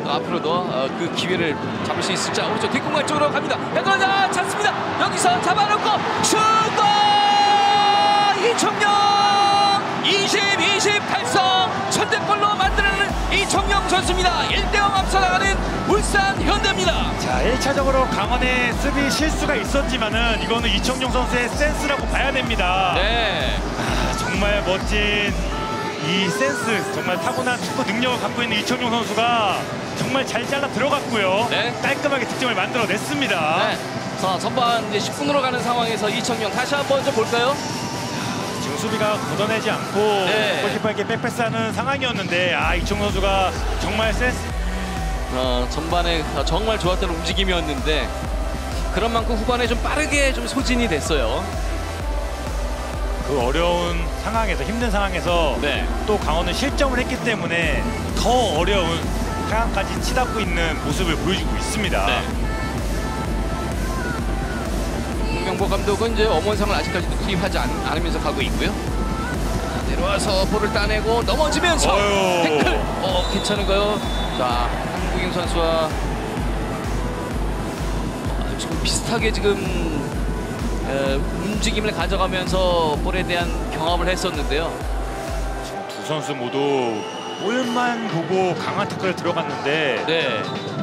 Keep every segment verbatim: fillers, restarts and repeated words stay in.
또 앞으로도 어, 그 기회를 잡을 수 있을지. 오른쪽 뒷공간 쪽으로 갑니다. 헤드라자 찾습니다. 여기서 잡아놓고 슛! 이청용 이십, 이십 달성 선제골로 만들어내는 이청용 선수입니다. 일 대 영 앞서 나가는 울산 현대입니다. 자, 일 차적으로 강원의 수비 실수가 있었지만은 이거는 이청용 선수의 센스라고 봐야 됩니다. 네. 아, 정말 멋진 이 센스, 정말 타고난 축구 능력을 갖고 있는 이청용 선수가 정말 잘 잘라 들어갔고요. 네. 깔끔하게 득점을 만들어냈습니다. 네. 자, 전반 이제 십 분으로 가는 상황에서 이청용 다시 한번 좀 볼까요? 지금 수비가 걷어내지 않고 네. 골키퍼에게 백패스하는 상황이었는데 아, 이청용 선수가 정말 센스. 어, 전반에 정말 좋았던 움직임이었는데 그런 만큼 후반에 좀 빠르게 좀 소진이 됐어요. 그 어려운 상황에서, 힘든 상황에서 네. 또 강원은 실점을 했기 때문에 더 어려운 상황까지 치닫고 있는 모습을 보여주고 있습니다. 네. 홍명보 감독은 이제 엄원상을 아직까지도 투입하지 않, 않으면서 가고 있고요. 자, 내려와서 볼을 따내고 넘어지면서 어휴. 태클. 어, 괜찮은가요? 자, 한국인 선수와 어, 지금 비슷하게 지금 에, 움직임을 가져가면서 볼에 대한 경험을 했었는데요. 두 선수 모두 볼만 보고 강한 태클을 들어갔는데 네.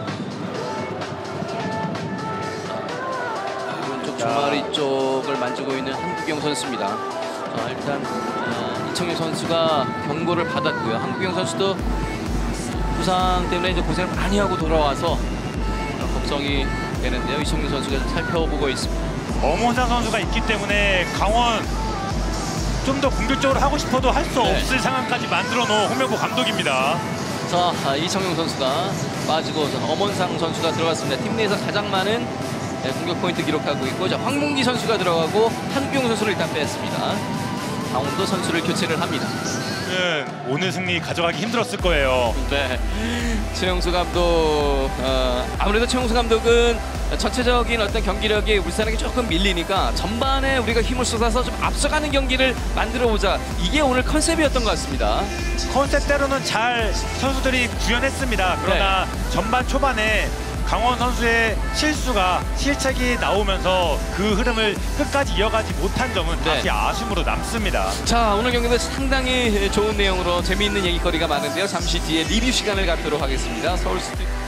오른쪽 주마리 쪽을 만지고 있는 한국영 선수입니다. 자, 일단 어, 이청용 선수가 경고를 받았고요. 한국영 선수도 부상 때문에 이제 고생을 많이 하고 돌아와서 걱정이 되는데요. 이청용 선수가 좀 살펴보고 있습니다. 엄원상 선수가 있기 때문에 강원 좀 더 공격적으로 하고 싶어도 할 수 네. 없을 상황까지 만들어 놓은 홍명보 감독입니다. 자, 아, 이청용 선수가 빠지고 엄원상 선수가 들어갔습니다. 팀 내에서 가장 많은 네, 공격 포인트 기록하고 있고, 자, 황문기 선수가 들어가고 한국용 선수를 일단 뺐습니다. 강원도 선수를 교체를 합니다. 오늘 승리 가져가기 힘들었을 거예요. 네, 최용수 감독, 어, 아무래도 최용수 감독은 전체적인 어떤 경기력이 울산에게 조금 밀리니까 전반에 우리가 힘을 쏟아서 좀 앞서가는 경기를 만들어보자, 이게 오늘 컨셉이었던 것 같습니다. 컨셉대로는 잘 선수들이 구현했습니다. 그러나 네. 전반 초반에 강원 선수의 실수가 실책이 나오면서 그 흐름을 끝까지 이어가지 못한 점은 네. 다시 아쉬움으로 남습니다. 자, 오늘 경기도 상당히 좋은 내용으로 재미있는 얘기거리가 많은데요. 잠시 뒤에 리뷰 시간을 갖도록 하겠습니다. 서울 스튜디오.